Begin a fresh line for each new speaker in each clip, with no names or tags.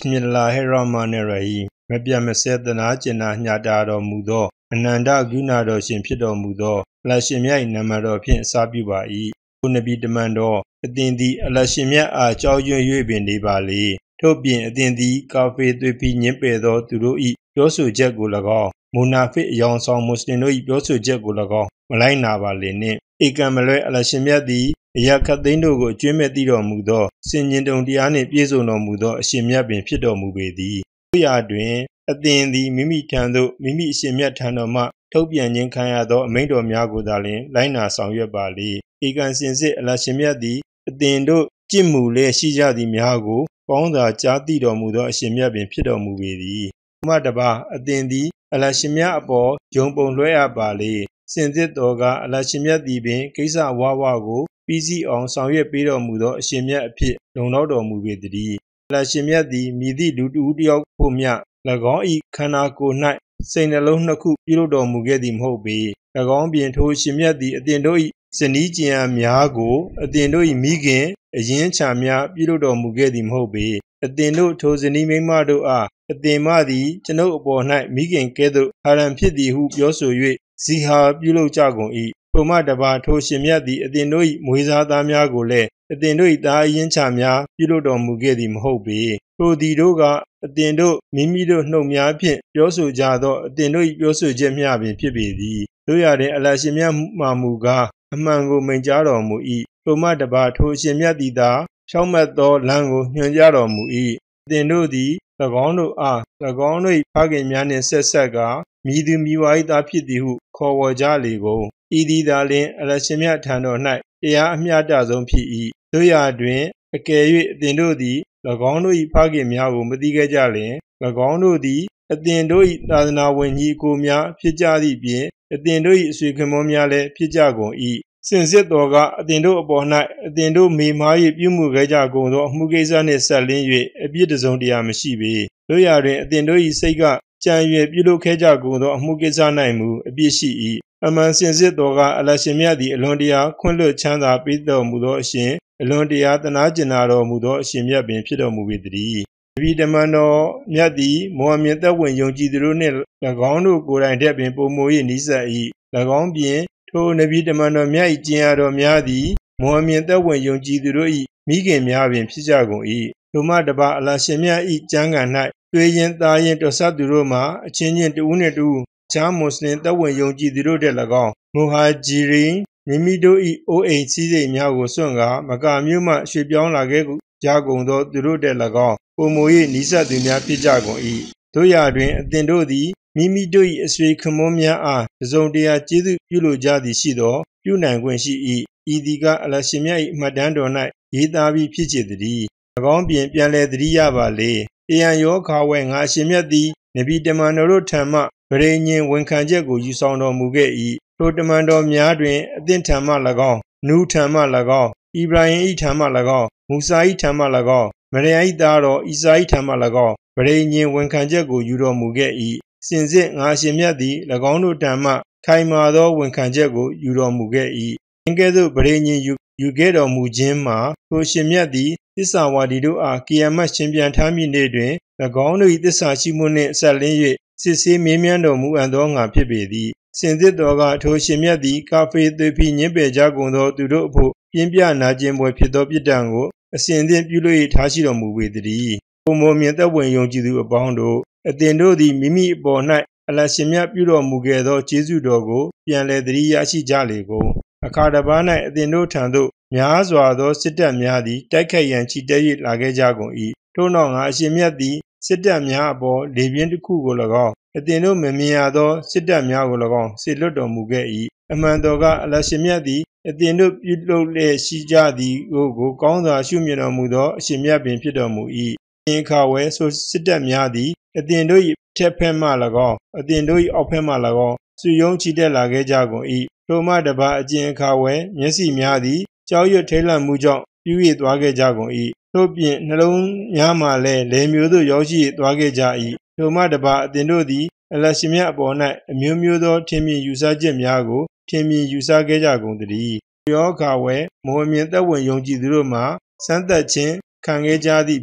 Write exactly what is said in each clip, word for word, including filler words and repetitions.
Bismillahirrahmanirrahim မပြတ်မစဲသနာကျင်နာညှတာတော်မူသောအနန္တဂုဏတော်ရှင်ဖြစ်တော်မူသောအလရှင်မြတ်နာမတော်ဖြင့်အစပြုပါ၏ဘုနဗီတမန်တော်အသင်သည်အလရှင်မြတ်အားကြောက်ရွံ့၍ပင်နေပါလေထို့ပြင်အသင်သည်ကာဖေသွေးပြီးညင်ပယ်သောသူတို့၏ပြောဆိုချက်ကို၎င်းမူနာဖစ်အယောင်ဆောင်မွတ်စလင်တို့၏ပြောဆိုချက်ကို၎င်းမလိုက်နာပါလေနှင့်ဧကံမလွဲအလရှင်မြတ်သည်အရာခတ်သိမ်းတို့ကိုအကျွမ်းမဲ့သိတော်မူသောစင်ញင်တုံတရားနှင့်ပြည့်စုံတော်မူသောအရှင်မြတ်ပင်ဖြစ်တော်မူပေသည်တို့ရာတွင်အသင်သည်မိမိထံသို့မိမိအရှင်မြတ်ထံတော်မှထုတ်ပြန်ခြင်းခံရသောအမိန့်တော်များကိုသာလျှင်လိုက်နာဆောင်ရွက်ပါလေဧကံစင်စစ်အလရှင်မြတ်သည်အသင်တို့ကြင့်မှုလဲရှိကြသည်များကိုပေါင်းသာကြားသိတော်မူသောအရှင်မြတ်ပင်ဖြစ်တော်မူပေသည်မှတပါအသင်သည်အလရှင်မြတ်အပေါ်ယုံပုံလွှဲအပ်ပါလေစင်စစ်တော်ကအလရှင်မြတ်သည်ပင်ကိစ္စဝါဝါကိုပြီးစီးအောင်ဆောင်ရွက်ပေးတော်မူသောအရှင်မြတ်အဖြစ်လုံလောက်တော်မူပေသည်အလရှင်မြတ်သည်မြည်သည့်လူတဦးတယောက်ဖို့မျှ၎င်း၏ခန္ဓာကိုယ်၌စိတ်နှလုံးနှစ်ခုပြုလုပ်တော်မူခဲ့သည်မဟုတ်ပေ၎င်းပြင်ထိုအရှင်မြတ်သည်အသင်တို့၏ဇနီးကျင်အားများကိုအသင်တို့၏မိခင်အရင်းချာများပြုလုပ်တော်မူခဲ့သည်မဟုတ်ပေအသင်တို့ထိုဇနီးမိန်းမတို့အားအသင်မသည်ကျွန်ုပ်အပေါ်၌မိခင်ကဲ့သို့ဟာရန်ဖြစ်သည်ဟုပြောဆို၍ဇီဟာပြုလုပ်ကြကုန်၏ထိုမှတပါထိုရှင်မြတ်သည်အသင်တို့၏မွေးစားသားများကိုလည်းအသင်တို့၏သားအရင်းချာများပြုလုပ်တော်မူခဲ့သည်မဟုတ်ပေထိုသည်တို့ကအသင်တို့မိမိတို့နှုတ်များဖြင့်ပြောဆိုကြသောအသင်တို့၏ပြောဆိုချက်များပင်ဖြစ်ပေသည်တို့ရတဲ့အလရှင်မြတ်မှမူကားအမှန်ကိုမိန့်ကြားတော်မူ၏ထိုမှတပါထိုရှင်မြတ်သည်သာဖြောင့်မတ်သောလမ်းကိုညွှန်ကြားတော်မူ၏အသင်တို့သည်၎င်းတို့အား၎င်းတို့၏ဖခင်များနှင့်ဆက်ဆက်ကမိသူမိဝါ၏သားဖြစ်သည်ဟုခေါ်ဝေါ်ကြလေကုန်ဤသည်သာလျှင်အလရှင်မြတ်ထံတော်၌တရားအမျှတဆုံးဖြစ်၏တို့ရာတွင်အကယ်၍အသင်တို့သည်၎င်းတို့၏ဖခင်များကိုမသိခဲ့ကြလျင်၎င်းတို့သည်အသင်တို့၏သာသနာဝင်ညီအကိုများဖြစ်ကြသည့်ပြင်အသင်တို့၏အဆွေခင်မောများလည်းဖြစ်ကြကုန်၏စင်စစ်တော်ကအသင်တို့အပေါ်၌အသင်တို့မေမား၍ပြုမှုခဲ့ကြကုန်သောအမှုကိစ္စနှင့်ဆက်လင်း၍အပြစ်တစုံတရာမရှိပေတို့ရာတွင်အသင်တို့၏စိတ်ကကြံရွယ်ပြုလုပ်ခဲ့ကြကုန်သောအမှုကိစ္စ၌မူအပြစ်ရှိ၏အမှန်စင်စစ်တော်ကအလရှင်မြတ်သည်အလွန်တရာခွင့်လွှတ်ချမ်းသာပေးတော်မူသောအရှင်အလွန်တရာသနာကျင်နာတော်မူသောအရှင်မြတ်ပင်ဖြစ်တော်မူပေသည်နဗီတမန်တော်မြတ်သည်မောဟမြင်သက်ဝင်ယုံကြည်သူတို့နှင့်၎င်းတို့ကိုယ်တိုင်တည်းပင်ပုံမို၍နီးစပ်၏၎င်းပြင်ထိုနဗီတမန်တော်မြတ်၏ကျင့်ရတော်များသည်မောဟမြင်သက်ဝင်ယုံကြည်သူတို့၏မိခင်များပင်ဖြစ်ကြကုန်၏ထိုမှတပါအလရှင်မြတ်၏ကျမ်းဂန်၌တွေ့ရင်သားရင်တော်ဆက်သူတို့မှာအချင်းချင်းတဦးနှင့်တဦးချားမွတ်စလင်သက်ဝင်ယုံကြည်သူတို့တည်း၎င်းမူဟာဂျီရင်မိမိတို့၏အိုးအိမ်စည်းစိမ်များကိုစွန့်ကာမကာမြို့မှရွှေ့ပြောင်းလာခဲ့ကြကုန်သောသူတို့တည်း၎င်းပုံမို၍နီးစပ်သူများဖြစ်ကြကုန်၏တို့ရာတွင်အသင်တို့သည်မိမိတို့၏အဆွေခင်မောများအားတစုံတရာကျေးဇူးပြုလိုကြသည်ရှိသောပြုနိုင်ခွင့်ရှိ၏ဤသည်ကအလရှင်မြတ်၏အမှတ်တမ်းတော်၌ရေးသားပြီးဖြစ်စေသည်၎င်းပြင်ပြန်လည်သတိရပါလေတယံယောခါဝဲငါအရှင်မြတ်သည်နဗီတမန်တော်တို့ထံမှဗရေညင်ဝန်ခံချက်ကိုယူဆောင်တော်မူခဲ့၏ထိုတမန်တော်များတွင်အသင်ထံမှ၎င်းနူးထံမှ၎င်းဣဗရာဟင်၏ထံမှ၎င်းမူစာ၏ထံမှ၎င်းမရိယ၏သားတော်ဣစာ၏ထံမှ၎င်းဗရေညင်ဝန်ခံချက်ကိုယူတော်မူခဲ့၏စင်စစ်ငါအရှင်မြတ်သည်၎င်းတို့ထံမှခိုင်မာသောဝန်ခံချက်ကိုယူတော်မူခဲ့၏အင်ကဲ့သို့ဗရေညင်ယူယူခဲ့တော်မူခြင်းမှာထိုရှင်မြတ်သည်သစ္စာဝါဒီတို့အားကိယာမတ်ရှင်ပြန်ထားမည့်နေ့တွင်၎င်းတို့၏သစ္စာရှိမှုနှင့်ဆက်လင်း၍စစ်ဆေးမေးမြန်းတော်မူအပ်သောငါဖြစ်ပေသည်စင်စစ်တော်ကထိုရှင်မြတ်သည်ကာဖေသွေဖီညင်းပယ်ကြကုန်သောသူတို့အဖို့ပြင်းပြနာကျင်ပွဲဖြစ်သောပြစ်ဒဏ်ကိုအစဉ်သင့်ပြုလို့ထားရှိတော်မူပေသည်ပုံမောမြင်သက်ဝင်ယုံကြည်သူအပေါင်းတို့အသင်တို့သည်မိမိအပေါ်၌အလရှင်မြတ်ပြုတော်မူခဲ့သောကျေးဇူးတော်ကိုပြန်လည်သတိရရှိကြလေကုန်အခါတစ်ပါး၌အသင်တို့ထံသို့များစွာသောစစ်တပ်များသည်တိုက်ခိုက်ရန်ချီတက်၍လာခဲ့ကြကုန်၏ထို့နောက်ငါအရှင်မြတ်သည်စစ်တပ်များအပေါ်လေပြင်းတစ်ခုကို၎င်းအသင်တို့မမြင်ရသောစစ်တပ်များကို၎င်းဆေလွတ်တော်မူခဲ့၏အမှန်တော်ကအလရှင်မြတ်သည်အသင်တို့ပြုလုပ်လျက်ရှိကြသည်ကိုကိုကောင်းစွာရှုမြင်တော်မူသောအရှင်မြတ်ပင်ဖြစ်တော်မူ၏အင်ခါဝဲဆိုစစ်တပ်များသည်အသင်တို့၏ထက်ဖက်မှ၎င်းအသင်တို့၏အောက်ဖက်မှ၎င်းစုယုံချီတက်လာခဲ့ကြကုန်၏ထိုမှတပါအကျဉ်အခါဝဲမျက်စိများသည်ကြောက်ရွံ့ထိတ်လန့်မှုကြောင့်ပြူရသွားခဲ့ကြကုန်၏ထို့ပြင်နှလုံးများမှလည်းလေမျိုးသို့ရောက်ရှိသွားခဲ့ကြ၏ထိုမှတပါအသင်တို့သည်အလရှင်မြတ်အပေါ်၌အမျိုးမျိုးသောထင်မြင်ယူဆချက်များကိုထင်မြင်ယူဆခဲ့ကြကုန်သည်ယောခါဝဲမောဟမြင်သက်ဝင်ယုံကြည်သူတို့မှာစမ်းသပ်ခြင်းခံခဲ့ကြသည့်ပြင်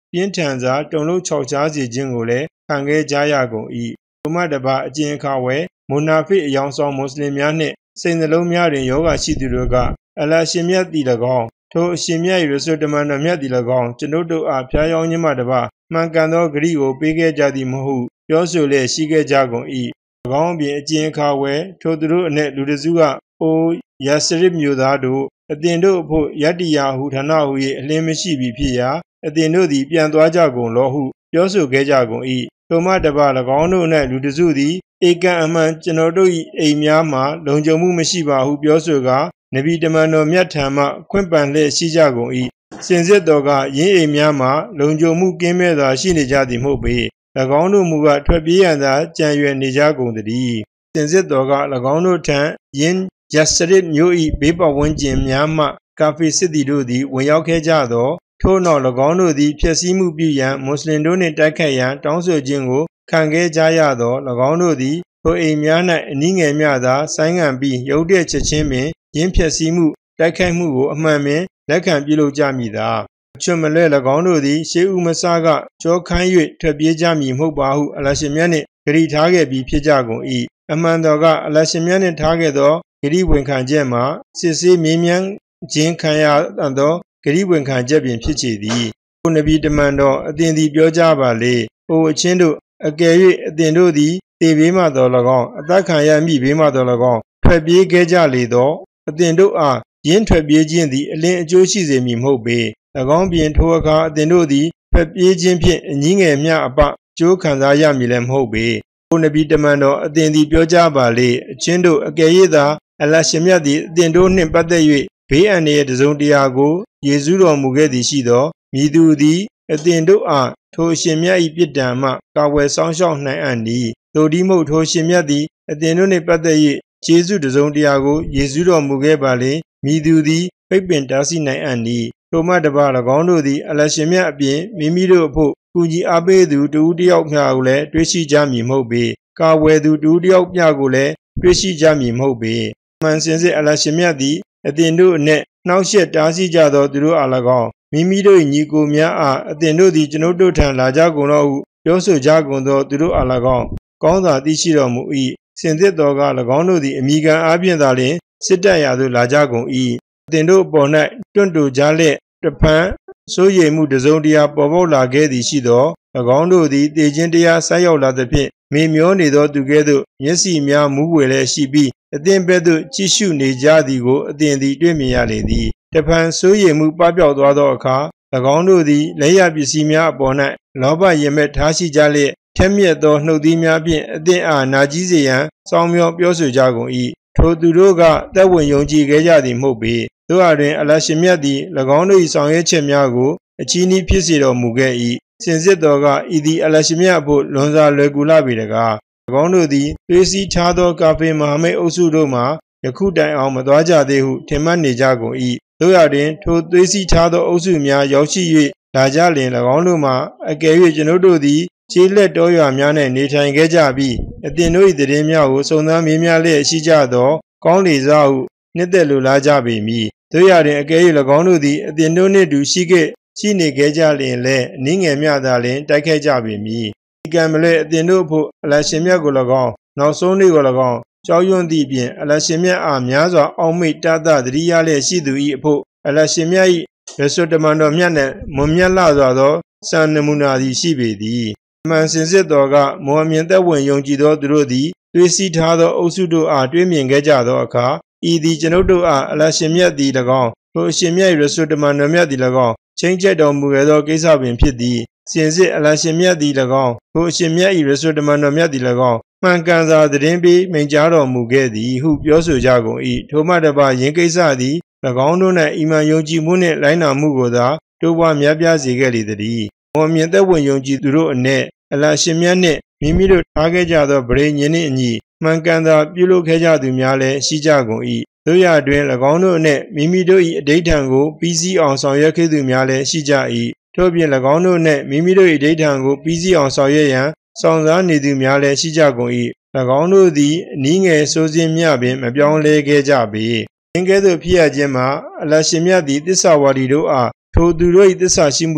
ပြင်းထန်စွာတုန်လှုပ်ခြောက်ခြားစေခြင်းကိုလည်းခံခဲ့ကြရကုန်၏ထိုမှတပါအကျဉ်အခါဝဲမိုနာဖစ်အယောင်ဆောင်မွတ်စလင်များနှင့်စိတ်နှလုံးများတွင်ယောဂရှိသူတို့ကအလ္လာဟ်ရှင်မြတ်သည်၎င်းထိုအရှင်မြတ်၏ရဆိုတမန်တော်မြတ်သည်၎င်းကျွန်ုပ်တို့အားဖျားယောင်းခြင်းမှတပါမှန်ကန်သောဂရုကိုပေးခဲ့ကြသည်မဟုတ်ပြောဆိုလျက်ရှိခဲ့ကြကုန်၏၎င်းပြင်အကျဉ်အခါဝဲထိုသူတို့အနက်လူတစုကအိုယာစရစ်မျိုးသားတို့အသင်တို့အဖို့ယတ္တိယာဟုဌာနဟု၏အလင်းမရှိပြီဖြစ်ရာအသင်တို့သည်ပြန်သွားကြကုန်လောဟုပြောဆိုခဲ့ကြကုန်၏ထိုမှတပါ၎င်းတို့၌လူတစုသည်ဧကန်အမှန်ကျွန်တော်တို့၏အိမ်များမှာလုံခြုံမှုမရှိပါဟုပြောဆိုကာနဗီတမန်တော်မြတ်ထံမှခွင့်ပန်လျက်ရှိကြကုန်၏စင်စစ်တော်ကယင်းအိမ်များမှာလုံခြုံမှုကင်းမဲ့စွာရှိနေကြသည်မဟုတ်ပေ၎င်းတို့မူကထွက်ပြေးရန်သာကြံရွယ်နေကြကုန်သည်စင်စစ်တော်က၎င်းတို့ထံယင်းယာစရစ်မျိုး၏ဘေးပတ်ဝန်းကျင်များမှကာဖီစစ်သည်တို့သည်ဝင်ရောက်ခဲ့ကြသောထို့နောက်၎င်းတို့သည်ဖျက်ဆီးမှုပြုရန်မွတ်စလင်တို့နှင့်တိုက်ခိုက်ရန်တောင်းဆိုခြင်းကိုခံခဲ့ကြရသော၎င်းတို့သည်ထိုအိမ်များ၌အနည်းငယ်များသာဆိုင်းငံ့ပြီးရုတ်တရက်ချက်ချင်းပင်ရင်းဖျက်ဆီးမှုတိုက်ခိုက်မှုကိုအမှန်ပင်လက်ခံပြုလုပ်ကြမည်သာအချွတ်မလဲ၎င်းတို့သည်ရှေးဦးမဆကကြောခိုင်း၍ထွက်ပြေးကြမည်မဟုတ်ပါဟုအလ္လာဟ်ရှင်မြတ်နှင့်ဂရီထားခဲ့ပြီးဖြစ်ကြကုန်၏အမှန်တော်ကအလ္လာဟ်ရှင်မြတ်နှင့်ထားခဲ့သောဂရီဝင်ခံချက်မှာစစ်ဆေးမြင်းမြန်းခြင်းခံရသောဂရီဝင်ခံချက်ပင်ဖြစ်ချေသည်ဘုနဗီတမန်တော်အသင်သည်ပြောကြပါလေအိုအချင်းတို့အကယ်၍အသင်တို့သည်တေဘေးမှတော်၎င်းအသက်ခံရမည့်ဘေးမှတော်၎င်းထွက်ပြေးခဲ့ကြလေသောအသင်တို့အားရင်းထွက်ပြေးခြင်းသည်အလင်းအကျိုးရှိစေမည်မဟုတ်ပေ၎င်းပြင်ထိုအခါအသင်တို့သည်ထွက်ပြေးခြင်းဖြင့်အငင်းငယ်မျှအပကျိုးခံစားရမည်လည်းမဟုတ်ပေဘုနဗီတမန်တော်အသင်သည်ပြောကြပါလေအချင်းတို့အကယ်၍သာအလ္လာဟ်ရှင်မြတ်သည်အသင်တို့နှင့်ပတ်သက်၍ဘေးအန္တရာယ်တစုံတရာကိုယေရှုတော်မူခဲ့သည်ရှိသောမည်သူသည်အသင်တို့အားထိုရှင်မြတ်၏ပြစ်ဒဏ်မှကာဝယ်ဆောင်ရှောက်နိုင်အံ့သည်သို့ဒီမဟုတ်ထိုရှင်မြတ်သည်အသင်တို့နှင့်ပတ်သက်၍ယေရှုတစုံတရာကိုယေရှုတော်မူခဲ့ပါလေမည်သူသည်ပိတ်ပင်တားဆီးနိုင်အံ့သည်ထိုမှတပါ၎င်းတို့သည်အလ္လာဟ်ရှင်မြတ်အပြင်မိမိတို့အဖို့ကူညီအားပေးသူတဦးတယောက်မျှကိုလည်းတွေ့ရှိကြမည်မဟုတ်ပေကာဝယ်သူတဦးတယောက်မျှကိုလည်းတွေ့ရှိကြမည်မဟုတ်ပေမှန်စင်စစ်အလ္လာဟ်ရှင်မြတ်သည်အသင်တို့အနက်နှောက်ယှက်တားဆီးကြသောသူတို့အား၎င်းမိမိတို့၏ညီကိုများအားအသင်တို့သည်ကျွန်ုပ်တို့ထံလာကြကုန်သောဟုပြောဆိုကြကုန်သောသူတို့အား၎င်းကောင်းစွာသိရှိတော်မူ၏စင်စစ်တော်က၎င်းတို့သည်အမိခံအားဖြင့်သာလျှင်စစ်တပ်ရာသို့လာကြကုန်၏အသင်တို့အပေါ်၌တွန့်တိုကြလျက်တဖန်စိုးရိမ်မှုတစုံတရာပေါ်ပေါက်လာခဲ့သည်ရှိသော၎င်းတို့သည်တေခြင်းတရားဆိုက်ရောက်လာသဖြင့်မေမျောနေသောသူကဲ့သို့မျက်စိများမူးဝေလည်းရှိပြီးအသင်ဘက်သို့ကြည့်ရှုနေကြသည်ကိုအသင်သည်တွေ့မြင်ရလေသည်တဖန်စိုးရိမ်မှုပပျောက်သွားသောအခါ၎င်းတို့သည်လက်ရပစ္စည်းများအပေါ်၌လောဘရမဲ့ထားရှိကြလျက်ထက်မြက်သောနှုတ်သီးများဖြင့်အသင်အားနာကြီးစေရန်စောင်းမျောပြောဆိုကြကုန်၏ထိုသူတို့ကသက်ဝင်ယုံကြည်ခဲ့ကြသည်မဟုတ်ပေတို့အားတွင်အလ္လာဟ်ရှင်မြတ်သည်၎င်းတို့၏ဆောင်ရွက်ချက်များကိုအချီးနှီးဖြစ်စေတော်မူခဲ့၏စင်စစ်တော်ကဤသည်အလ္လာဟ်ရှင်မြတ်အဖို့လွန်စွာလွယ်ကူလာပေတကား၎င်းတို့သည်သွေးစည်းထားသောကာဖေမဟာမိတ်အုပ်စုတို့မှယခုတိုင်အောင်မသွားကြသေးဟုထင်မှတ်နေကြကုန်၏တို့ရတွင်ထိုသွေးစည်းထားသောအုပ်စုများရောက်ရှိ၍လာကြလျင်၎င်းတို့မှအကယ်၍ကျွန်ုပ်တို့သည်ခြေလက်တော်ရွာများ၌နေထိုင်ခဲ့ကြပြီးအသင်တို့၏တည်င်းများကိုစုံစမ်းမေးမြန်းလျက်ရှိကြသောကောင်းလေစားဟုနှစ်သက်လိုလားကြပေမည်တို့ရတွင်အကယ်၍၎င်းတို့သည်အသင်တို့နှင့်တူရှိခဲ့ရှိနေခဲ့ကြလျင်လည်းအနည်းငယ်မျှသာလျှင်တိုက်ခိုက်ကြပေမည်ဒီကံမလဲအသင်တို့ဖို့အလ္လာဟ်ရှင်မြတ်ကို၎င်းနောက်ဆုံးနေ့ကို၎င်းကြောက်ရွံ့သည့်ပြင်အလ္လာဟ်ရှင်မြတ်အားများစွာအောက်မေ့တသသတိရလျက်ရှိသူ၏အဖို့အလ္လာဟ်ရှင်မြတ်၏ရဆိုတမန်တော်မြတ်နှင့်မွန်မြတ်လာစွာသောစံနမူနာသည်ရှိပေသည်မှန်စင်စစ်တော်ကမော်မြင်သက်ဝင်ယုံကြည်သောသူတို့သည်သွေးစည်းထားသောအုပ်စုတို့အားတွေ့မြင်ခဲ့ကြသောအခါဤသည်ကျွန်ုပ်တို့အားအလ္လာဟ်ရှင်မြတ်သည်၎င်းထိုအရှင်မြတ်၏ရဆိုတမန်တော်မြတ်သည်၎င်းချိန်ချက်တော်မူခဲ့သောကိစ္စပင်ဖြစ်သည်စင်စစ်အလ္လာဟ်ရှင်မြတ်သည်၎င်းထိုအရှင်မြတ်၏ရဆိုတမန်တော်မြတ်သည်၎င်းမှန်ကန်စွာသတင်းပေးမိန့်ကြားတော်မူခဲ့သည်ဟုပြောဆိုကြကုန်၏ထိုမှတပါယင်းကိစ္စသည်၎င်းတို့၌အီမန်ယုံကြည်မှုနှင့်လိုက်နာမှုကိုသာတိုးပွားများပြားစေခဲ့လေသည်။မော်မြင်သက်ဝင်ယုံကြည်သူတို့အနက်အလ္လာဟ်ရှင်မြတ်နှင့်မိမိတို့ထားခဲ့ကြသောဗြေညင်နှင့်အညီမှန်ကန်စွာပြုလုပ်ခဲ့ကြသူများလည်းရှိကြကုန်၏။တို့ရတွင်၎င်းတို့အနက်မိမိတို့၏အဓိဋ္ဌာန်ကိုပြီးစီးအောင်ဆောင်ရွက်ခဲ့သူများလည်းရှိကြ၏။ထို့ပြင်၎င်းတို့အနက်မိမိတို့၏အဓိဋ္ဌာန်ကိုပြီးစီးအောင်ဆောင်ရွက်ရန်ဆောင်စားနေသူများလည်းရှိကြကုန်၏။၎င်းတို့သည်အနည်းငယ်ဆိုးခြင်းများပင်မပြောင်းလဲခဲ့ကြပေ။အင်ကဲ့သို့ဖြစ်ရခြင်းမှာအလ္လာဟ်ရှင်မြတ်သည်သစ္စာဝါဒီတို့အားထိုသူတို့၏သစ္စာရှိမှုကြောင့်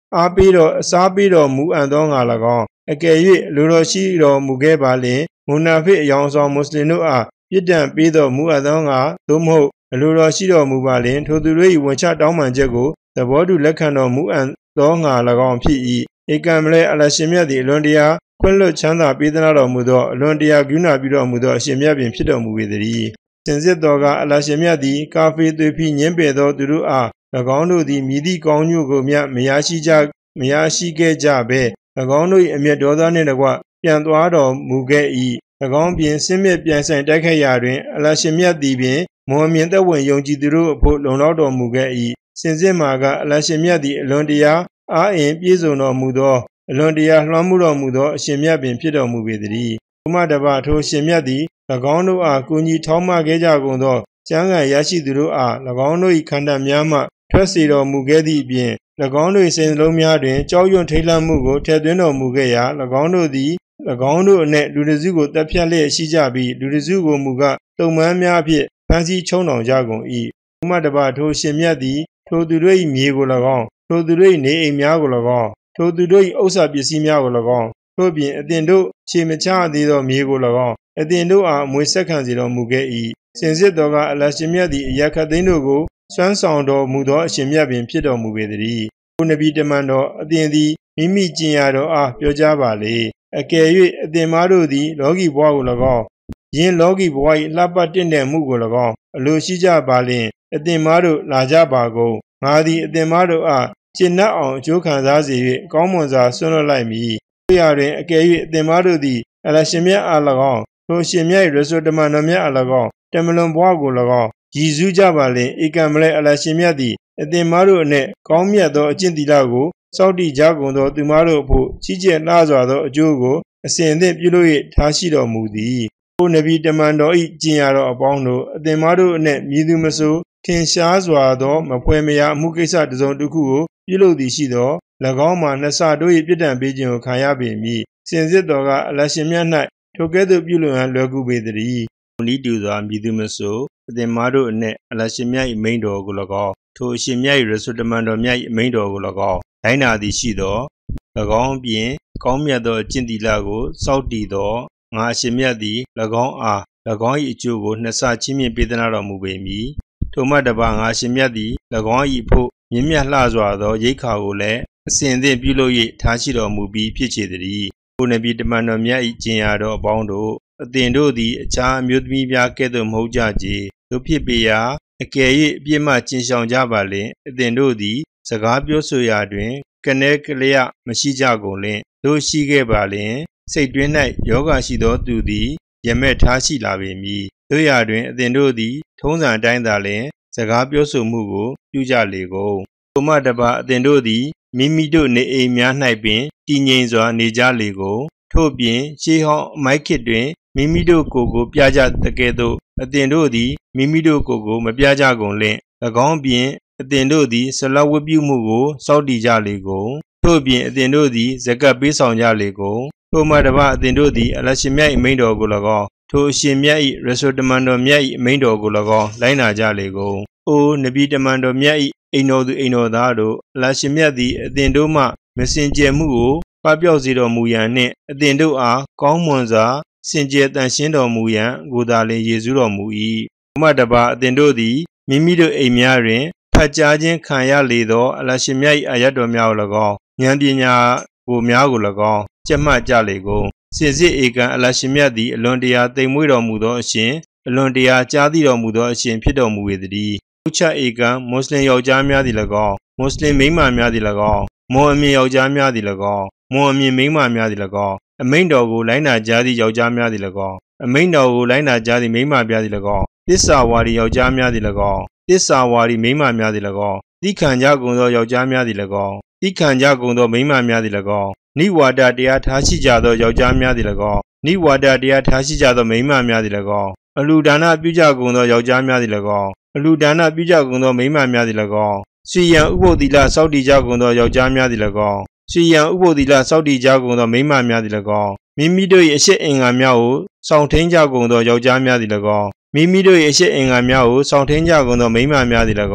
အားပေးတော်အစားပေးတော်မူအပ်သောငါ၎င်းအကယ်၍လူတော်ရှိတော်မူခဲ့ပါလျင်မုနာဖိအယောင်ဆောင်မွတ်စလင်တို့အားပြစ်ဒဏ်ပေးတော်မူအပ်သောငါသို့မဟုတ်အလိုတော်ရှိတော်မူပါလျင်ထိုသူတို့၏ဝန်ချတောင်းပန်ချက်ကိုသဘောတူလက်ခံတော်မူအပ်သောငါ၎င်းဖြစ်၏ဧကံမလဲအလရှင်မြတ်သည်အလွန်တရာခွင့်လွတ်ချမ်းသာပေးသနာတော်မူသောအလွန်တရာကရုဏာပြုတော်မူသောအရှင်မြတ်ပင်ဖြစ်တော်မူပေသည်စင်စစ်တော်ကအလရှင်မြတ်သည်ကာဖေသွေဖီညင်းပယ်သောသူတို့အား၎င်းတို့သည်မြည်သည့်ကောင်းညို့ကိုမျှမရရှိကြမရရှိခဲ့ကြဘဲ၎င်းတို့၏အမျက်ဒေါသနှင့်တကွပြန်သွားတော်မူခဲ့၏၎င်းပြင်စင်မြင့်ပြန်ဆိုင်တိုက်ခိုက်ရာတွင်အလရှင်မြတ်သည်ပင်မော်မြင်သက်ဝင်ယုံကြည်သူတို့အဖို့လုံလောက်တော်မူခဲ့၏စင်စစ်မှာကအလရှင်မြတ်သည်အလွန်တရာအားအင်ပြည့်စုံတော်မူသောအလွန်တရာလွှမ်းမိုးတော်မူသောအရှင်မြတ်ပင်ဖြစ်တော်မူပေသည်ဘုမတပထိုအရှင်မြတ်သည်၎င်းတို့အားကူညီထောက်မခဲ့ကြကုန်သောကျမ်းဂန်ရရှိသူတို့အား၎င်းတို့၏ခန္ဓာများမှထွက်စေတော်မူခဲ့သည့်အပြင်၎င်းတို့၏စိတ်နှလုံးများတွင်ကြောက်ရွံ့ထိတ်လန့်မှုကိုထည့်သွင်းတော်မူခဲ့ရာ၎င်းတို့သည်၎င်းတို့အနက်လူတစုကိုတပ်ဖြတ်လျက်ရှိကြပြီးလူတစုကိုမူကားတုံမန်းများဖြင့်ဖမ်းဆီးချုံနှောင်ကြကုန်၏ဘုမတပထိုအရှင်မြတ်သည်ထိုသူတို့၏မြေကို၎င်းထိုသူတို့၏နေအိမ်များကို၎င်းထိုသူတို့၏ဥစ္စာပစ္စည်းများကို၎င်းထို့ပြင်အသင်တို့ခြေမချသေးသောမြေကို၎င်းအသင်တို့အားအမွေဆက်ခံစေတော်မူခဲ့၏စင်စစ်တော်ကအလရှင်မြတ်သည်အရာခတ်သိန်းတို့ကိုစွမ်းဆောင်တော်မူသောအရှင်မြတ်ပင်ဖြစ်တော်မူပေသည်ဘုနဗီတမန်တော်အသင်သည်မိမိကျင့်ရတော်အားပြောကြားပါလေအကယ်၍အသင်မားတို့သည်လောကီဘဝကို၎င်းယင်းလောကီဘဝ၏လှပတင့်တယ်မှုကို၎င်းအလိုရှိကြပါလျင်အသင်မားတို့လာကြပါကုန်ငါသည်အသင်မားတို့အားကျင့်နှံ့အောင်အကျိုးခံစားစေ၍ကောင်းမွန်စွာဆွံ့လွတ်လိုက်မည်တို့ရာတွင်အကယ်၍အသင်မားတို့သည်အလရှင်မြတ်အား၎င်းထိုရှင်မြတ်၏ရဆိုတမန်တော်မြတ်အား၎င်းတမလွန်ဘဝကို၎င်းရည်စူးကြပါလျင်ဧကံမလဲအလရှင်မြတ်သည်အသင်မားတို့အနက်ကောင်းမြတ်သောအကျင့်သီလကိုစောင့်တည်ကြကုန်သောသူမားတို့အဖို့ကြီးကျယ်လှစွာသောအကျိုးကိုအစဉ်အသင့်ပြုလုပ်၍ထားရှိတော်မူသည်။အိုနဗီတမန်တော်၏ကျင့်ရတော်အပေါင်းတို့အသင်မားတို့အနက်မည်သူမဆိုထင်ရှားစွာသောမဖွဲမရာအမှုကိစ္စတစ်စုံတစ်ခုကိုပြုလုပ်သည်ရှိသော၎င်းမှာနှစ်ဆတို့၏ပြစ်ဒဏ်ပေးခြင်းကိုခံရပေမည်။စင်စစ်တော်ကအလရှင်မြတ်၌ထိုကဲ့သို့ပြုလုပ်ရန်လွယ်ကူပေသည်။ဤတူစွာမည်သူမဆိုအသင်မားတို့အနက်အလရှင်မြတ်၏မိန့်တော်ကို၎င်းထိုအရှင်မြတ်၏ရဆိုတမန်တော်မြတ်၏မိန့်တော်ကို၎င်းတိုင်းနာသည်ရှိသော၎င်းပြင်ကောင်းမြတ်သောအကျင့်သီလကိုစောင့်တည်သောငါအရှင်မြတ်သည်၎င်းအား၎င်း၏အကျိုးကိုနှစ်ဆချင်းမြင့်ပေးသနာတော်မူပေမည်ထိုမှတပါငါအရှင်မြတ်သည်၎င်း၏ဖို့မြင့်မြတ်လှစွာသောရိတ်ခါကိုလည်းအစဉ်အသင့်ပြုလုပ်၍ထားရှိတော်မူပြီးဖြစ်ချေသည်ဘုနဗီတမန်တော်မြတ်၏ကျင့်ရတော်အပေါင်းတို့အသင်တို့သည်အခြားအမျိုးသမီးများကဲ့သို့မဟုတ်ကြကြတို့ဖြစ်ပေရာအကယ်၍အပြစ်မှကျင်ဆောင်ကြပါလျင်အသင်တို့သည်စကားပြောဆိုရာတွင်ကနဲကလျက်မရှိကြကုန်လျင်တို့ရှိခဲ့ပါလျင်စိတ်တွင်း၌ယောဂရှိသောသူသည်ရမက်ထားရှိလာပေမည်တို့ရာတွင်အသင်တို့သည်ထုံးစံအတိုင်းသာလျင်စကားပြောဆိုမှုကိုပြုကြလေကုန်ထိုမှတပါအသင်တို့သည်မိမိတို့နေအိမ်များ၌ပင်တည်ငြိမ်စွာနေကြလေကုန်ထို့ပြင်ရှေးဟောင်းအမိုက်ခေတ်တွင်မိမိတို့ကိုယ်ကိုပြကြတကယ်သို့အသင်တို့သည်မိမိတို့ကိုယ်ကိုမပြကြကုန်လျင်၎င်းပြင်အသင်တို့သည်ဆလဝတ်ပြုမှုကိုစောင့်တည်ကြလေကုန်ထို့ပြင်အသင်တို့သည်ဇကပ်ပေးဆောင်ကြလေကုန်ထိုမှတပါအသင်တို့သည်အလရှင်မြတ်၏မိန့်တော်ကို၎င်းထိုအရှင်မြတ်၏ရဆိုတမန်တော်မြတ်၏မိန့်တော်ကို၎င်းလိုက်နာကြလေကုန်အိုနဗီတမန်တော်မြတ်၏အိမ်တော်သူအိမ်တော်သားတို့အလရှင်မြတ်သည်အသင်တို့မှမစင်ကြယ်မှုကိုပပျောက်စေတော်မူရန်နှင့်အသင်တို့အားကောင်းမွန်စွာစင်ကြယ်တန်ရှင်းတော်မူရန်ကိုသာလျှင်ယေရှုတော်မူ၏ဘုမတပါအသင်တို့သည်မိမိတို့အိမ်များတွင်ဖတ်ကြားခြင်းခံရလေသောအလရှင်မြတ်၏အာရတ်တော်များကို၎င်းဉာဏ်ပညာကိုများကို၎င်းကျက်မှတ်ကြလေကုန်စင်စစ်ဧကံအလရှင်မြတ်သည်အလွန်တရာသိမ်မွေ့တော်မူသောအရှင်အလွန်တရာကြားသိတော်မူသောအရှင်ဖြစ်တော်မူပေသည်ဥချဧကံမွတ်စလင်ယောက်ျားများသည်၎င်းမွတ်စလင်မိန်းမများသည်၎င်းမွန်အမြင်ယောက်ျားများသည်၎င်းမွန်အမြင်မိန်းမများသည်၎င်းအမိန့်တော်ကိုလိုက်နာကြသည့်ယောက်ျားများသည်၎င်းအမိန့်တော်ကိုလိုက်နာကြသည့်မိန်းမများသည်၎င်းသစ္စာဝါဒီယောက်ျားများသည်၎င်းသစ္စာဝါဒီမိန်းမများသည်၎င်းသိခံကြကုန်သောယောက်ျားများသည်၎င်းသိခံကြကုန်သောမိန်းမများသည်၎င်းနိဝါဒတရားထားရှိကြသောယောက်ျားများသည်၎င်းနိဝါဒတရားထားရှိကြသောမိန်းမများသည်၎င်းအလူဒါနပြုကြကုန်သောယောက်ျားများသည်၎င်းအလူဒါနပြုကြကုန်သောမိန်းမများသည်၎င်းဆွေရန်ဥပုသ္တိလစောင့်တည်ကြကုန်သောယောက်ျားများသည်၎င်းဆွေရန်ဥပုသ္တိလစောင့်တည်ကြကုန်သောမိန်းမများသည်၎င်းမိမိတို့၏အရှိအင်္ဂါများကိုဆောင်ထိန်ကြကုန်သောယောက်ျားများသည်၎င်းမိမိတို့၏အရှိအင်္ဂါများကိုဆောင်ထိန်ကြကုန်သောမိန်းမများသည်၎င်း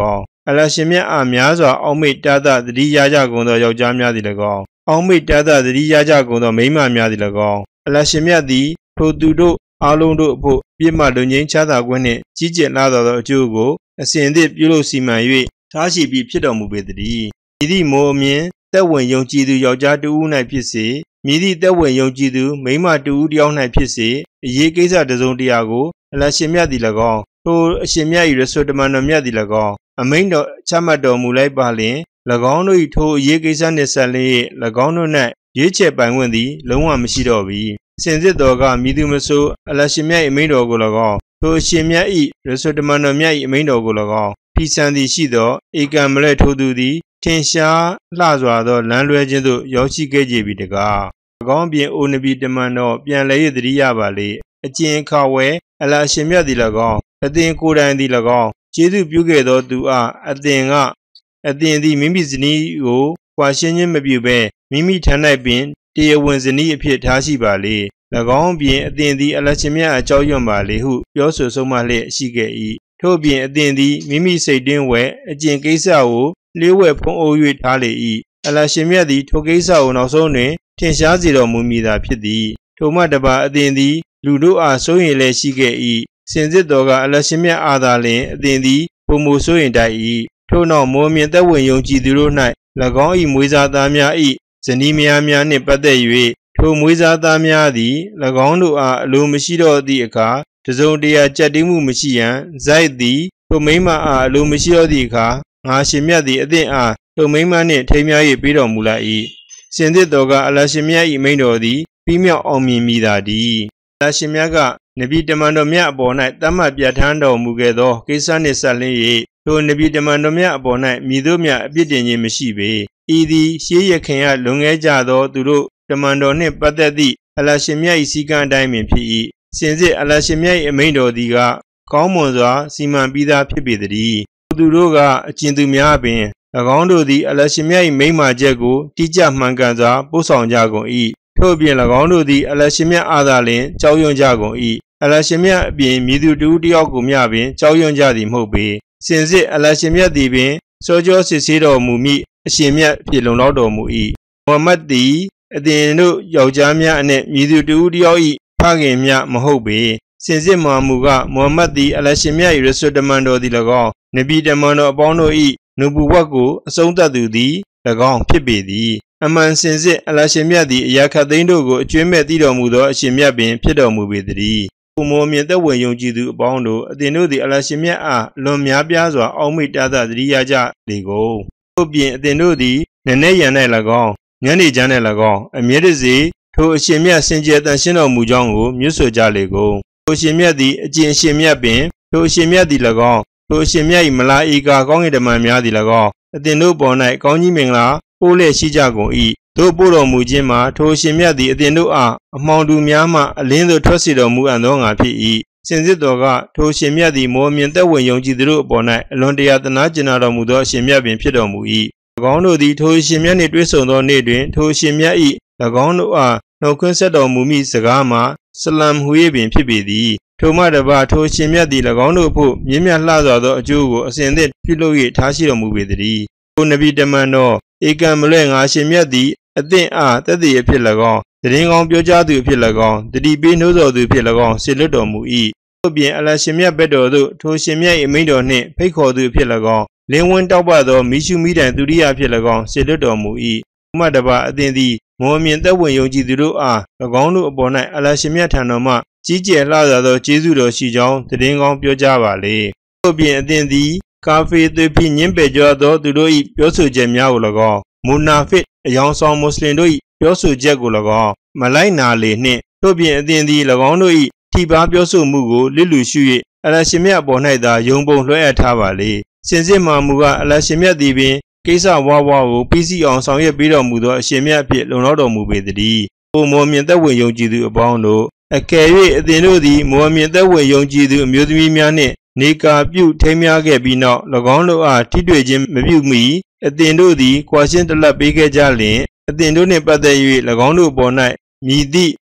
အလရှင်မြတ်အားများစွာအောက်မေ့တားသသတိရကြကုန်သောယောက်ျားများသည်၎င်းအောက်မေ့တားသသတိရကြကုန်သောမိန်းမများသည်၎င်းအလရှင်မြတ်သည်ထိုသူတို့အားလုံးတို့အဖို့ပြည့်မလွန်ငင်းချမ်းသာခွင့်နှင့်ကြီးကျယ်လာသောအကျိုးကိုအစဉ်သည့်ပြုလုပ်စီမံ၍ထားရှိပြီးဖြစ်တော်မူပေသည်။ဤသည့်မိုးအမြင်သက်ဝင်ယုံကြည်သူယောက်ျားတဦး၌ဖြစ်စေမြည်သည့်သက်ဝင်ယုံကြည်သူမိန်းမတဦးတစ်ယောက်၌ဖြစ်စေအရေးကိစ္စတစ်စုံတစ်ရာကိုအလရှင်မြတ်သည်၎င်းထိုအရှင်မြတ်၏ရဆိုတမန်တော်မြတ်သည်၎င်းအမိန့်တော်ချမှတ်တော်မူလိုက်ပါလျှင်၎င်းတို့၏ထိုအရေးကိစ္စနှင့်ဆက်လျက်၎င်းတို့၌ရွေးချယ်ပိုင်ခွင့်သည်လုံးဝမရှိတော့ပြီ။စင်စစ်တော်ကမည်သူမဆိုအလရှင်မြတ်၏အမိန့်တော်ကို၎င်းထိုအရှင်မြတ်၏ရဆိုတမန်တော်မြတ်၏အမိန့်တော်ကို၎င်းဖီဆန်သည်ရှိသောဧကံမလဲထိုသူသည်ထင်ရှားလှစွာသောလမ်းလွဲခြင်းသို့ရောက်ရှိခဲ့ကြပြီတကား၎င်းပြင်အိုနဘီတမန်တော်ပြန်လည်၍သတိရပါလေအကျဉ်ခါဝဲအလရှင်မြတ်သည်၎င်းအသင်ကိုယ်တိုင်သည်၎င်းကျေးဇူးပြုခဲ့သောသူအားအသင်ကအသင်သည်မိမိဇနီးကိုကွာရှင်းခြင်းမပြုဘဲမိမိထံ၌ပင်တရားဝင်ဇနီးအဖြစ်ထားရှိပါလေ၎င်းပြင်အသင်သည်အလရှင်မြတ်အကြောင်းရွံ့ပါလေဟုပြောဆိုဆုံးမလျက်ရှိခဲ့၏ထို့ပြင်အသင်သည်မိမိစိတ်တွင်းဝဲအကျင့်ကိစ္စကိုလျှို့ဝှက်ဖုံးအုပ်၍ထားလေ၏အလရှင်မြတ်သည်ထိုကိစ္စကိုနောက်ဆုံးတွင်ထင်ရှားစေတော်မူမည်သာဖြစ်သည်ထိုမှတပါအသင်သည်လူတို့အားစိုးရိမ်လည်းရှိခဲ့၏စင်စစ်တော်ကအလရှင်မြတ်အားသာလျှင်အသင်သည်ပုံမူစိုးရိမ်တတ်၏ထို့နောက်မောမြင်သက်ဝင်ယုံကြည်သူတို့၌၎င်း၏မွေးစားသားများ၏ဇနီးမယားများနှင့်ပတ်သက်၍ထိုမွေးစားသားများသည်၎င်းတို့အားအလိုမရှိတော့သည့်အခါတစုံတရာကြက်တိမှုမရှိရန်ဇိုက်သည်ထိုမိမအားအလိုမရှိတော့သည့်အခါငါရှင်မြတ်သည်အသင်အားထိုမိမနှင့်ထိမ်းမြား၍ပေးတော်မူလိုက်၏စင်စစ်တော်ကအလရှင်မြတ်၏မိန့်တော်သည်ပြီးမြောက်အောင်မြင်မိသာတည်းအလရှင်မြတ်ကနဗီတမန်တော်မြတ်အပေါ်၌တတ်မှတ်ပြဋ္ဌာန်းတော်မူခဲ့သောကိစ္စနှင့်ဆက်လျင်း၍ထိုနဗီတမန်တော်မြတ်အပေါ်၌မည်သို့မျှအပြစ်တင်ခြင်းမရှိပေဤသည်ရှေးရခင်ကလွန်ခဲ့ကြသောသူတို့တမန်တော်နှင့်ပတ်သက်သည့်အလရှင်မြတ်၏စည်းကမ်းအတိုင်းပင်ဖြစ်၏စင်စစ်အလရှင်မြတ်၏အမိန့်တော်သည်ကကောင်းမွန်စွာစီမံပြီးသားဖြစ်ပေသည်သူတို့ကအကျဉ်သူများပင်၎င်းတို့သည်အလရှင်မြတ်၏မိန့်မာချက်ကိုတိကျမှန်ကန်စွာပို့ဆောင်ကြကုန်၏ထို့ပြင်၎င်းတို့သည်အလရှင်မြတ်အားသာလျှင်ကြောက်ရွံ့ကြကုန်၏အလရှင်မြတ်အပြင်မည်သူတူတယောက်ကိုမျှပင်ကြောက်ရွံ့ကြသည်မဟုတ်ပေစင်စစ်အလရှင်မြတ်သည်ပင်စောကြောစစ်ဆေးတော်မူမိအရှင်မြတ်ဖြစ်လုံလောက်တော်မူ၏မုဟမ္မဒ်သည်အသင်တို့ယောက်ျားများအနက်မည်သူတူတယောက်၏ဖခင်မြတ်မဟုတ်ပေစင်စစ်မှာမူကမုဟမ္မဒ်သည်အလရှင်မြတ်၏ရဆိုတမန်တော်သည်၎င်းနဗီတမန်တော်အပေါင်းတို့၏နုဘဝတ်ကိုအဆုံးသတ်သူသည်၎င်းဖြစ်ပေသည်အမှန်စင်စစ်အလရှင်မြတ်သည်အရာခတ်သိမ်းတို့ကိုအကျွမ်းမဲ့သိတော်မူသောအရှင်မြတ်ပင်ဖြစ်တော်မူပေသည်ဘုံမောမြင်သက်ဝင်ယုံကြည်သူအပေါင်းတို့အသင်တို့သည်အလရှင်မြတ်အားလွန်များပြားစွာအောက်မေ့တားသသတိရကြလေကုန်ထို့ပြင်အသင်တို့သည်နည်းနည်းရန်၌၎င်းညနေချမ်း၌၎င်းအမြဲတစေထိုအရှင်မြတ်စင်ကြယ်တန်ရှင်းတော်မူကြောင်းကိုမြွတ်ဆိုကြလေကုန်ထိုအရှင်မြတ်သည်အကျင့်အရှင်မြတ်ပင်ထိုအရှင်မြတ်သည်၎င်းထိုအရှင်မြတ်၏မလာဧကာကောင်းကင်တမန်များသည်၎င်းအသင်တို့ပေါ်၌ကောင်းကြီးမင်္ဂလာပို့လျက်ရှိကြကုန်၏တို့ပို့တော်မူခြင်းမှာထိုအရှင်မြတ်သည်အသင်တို့အားအမှောင်တူများမှအလင်းသို့ထွက်စေတော်မူအပ်သောငါဖြစ်၏စင်စစ်တော်ကထိုအရှင်မြတ်သည်မောမြင်သက်ဝင်ယုံကြည်သူတို့အပေါ်၌အလွန်တရာသနာကျင်နာတော်မူသောအရှင်မြတ်ပင်ဖြစ်တော်မူ၏၎င်းတို့သည်ထိုအရှင်မြတ်နှင့်တွေ့ဆုံသောနေ့တွင်ထိုအရှင်မြတ်၏၎င်းတို့အားနှုတ်ခွန်းဆက်တော်မူမိစကားမှာဆလမ်ဟူ၍ပင်ဖြစ်ပေသည်ထိုမှတပါထိုအရှင်မြတ်သည်၎င်းတို့ဖို့မြင့်မြတ်လှစွာသောအကျိုးကိုအစဉ်သင့်ပြုလုပ်၍ထားရှိတော်မူပေသည်ထိုနဗီတမန်တော်ဧကံမလွဲငါရှင်မြတ်သည်အသင်အားတသက်ရဖြစ်၎င်းတရင်ကောင်းပြောကြားသူဖြစ်၎င်းတတိပေးနှိုးဆော်သူဖြစ်၎င်းဆေလွတ်တော်မူ၏ထို့ပြင်အလရှင်မြတ်ဘက်တော်သို့ထိုရှင်မြတ်၏အမိန့်တော်နှင့်ဖိတ်ခေါ်သူဖြစ်၎င်းလင်းဝန်းတောက်ပသောမိရှုမိတိုင်သူရိယဖြစ်၎င်းဆေလွတ်တော်မူ၏မှတပါအသင်သည်မောမြင်သက်ဝင်ယုံကြည်သူတို့အား၎င်းတို့အပေါ်၌အလရှင်မြတ်ထံတော်မှကြီးကျယ်လှစွာသောကျေးဇူးတော်ရှိကြောင်းတရင်ကောင်းပြောကြားပါလေထို့ပြင်အသင်သည်ကာဖေသွေးဖိညင်းပယ်ကြသောသူတို့၏ပြောဆိုချက်များကို၎င်းမူနာဖစ်အယောင်ဆောင်မွတ်စလင်တို့၏ပြောဆိုချက်ကို၎င်းမလိုက်နာလေနှင့်ထို့ပြင်အသင်သည်၎င်းတို့၏ထိပါပြောဆိုမှုကိုလစ်လူရှု၍အလရှင်မြတ်အပေါ်၌သာယုံပုံလွှဲအပ်ထားပါလေစင်စစ်မှာမူကအလရှင်မြတ်သည်ပင်ကိစ္စဝါဝါကိုပြီးစီအောင်ဆောင်ရွက်ပေးတော်မူသောအရှင်မြတ်အဖြစ်လုံလောက်တော်မူပေသည်။အိုမောမြင်သက်ဝင်ယုံကြည်သူအပေါင်းတို့အကယ်၍အသင်တို့သည်မောမြင်သက်ဝင်ယုံကြည်သူအမျိုးသမီးများနှင့်နေကာပြုထိမ်းများခဲ့ပြီးနောက်၎င်းတို့အားထိတွေ့ခြင်းမပြုမီအသင်တို့သည်ကွာရှင်းတလပ်ပေးခဲ့ကြလျင်အသင်တို့နှင့်ပတ်သက်၍၎င်းတို့ပေါ်၌မြည်သည့်